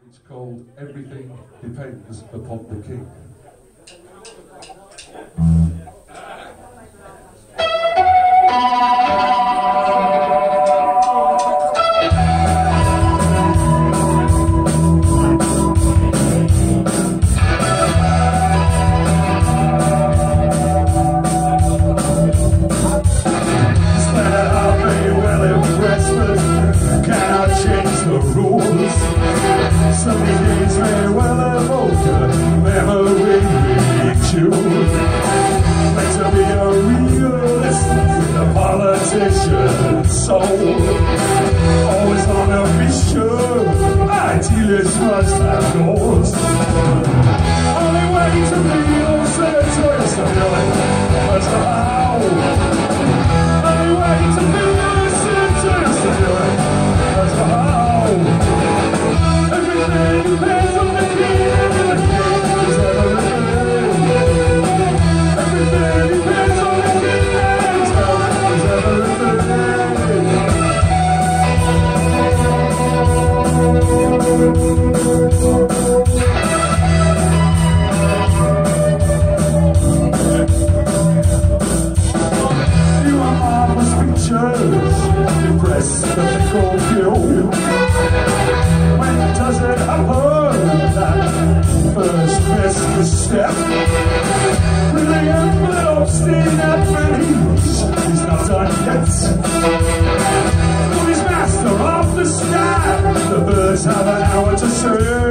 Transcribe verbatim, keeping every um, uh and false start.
It's called Everything Depends Upon the King. Soul, always on a mission, idealists must have goals. Only way to be all serious and feeling as to how. Only way to be all serious and feeling as to how. Everything depends on the king, and the king is everything. Everything depends on the king, and his health is everything. You are marvelous pictures, impress the fickle few. When does it happen, that first best step? Brilliant but obstinate Leeds is not done yet. Master of the sky, the birds have an hour to serve.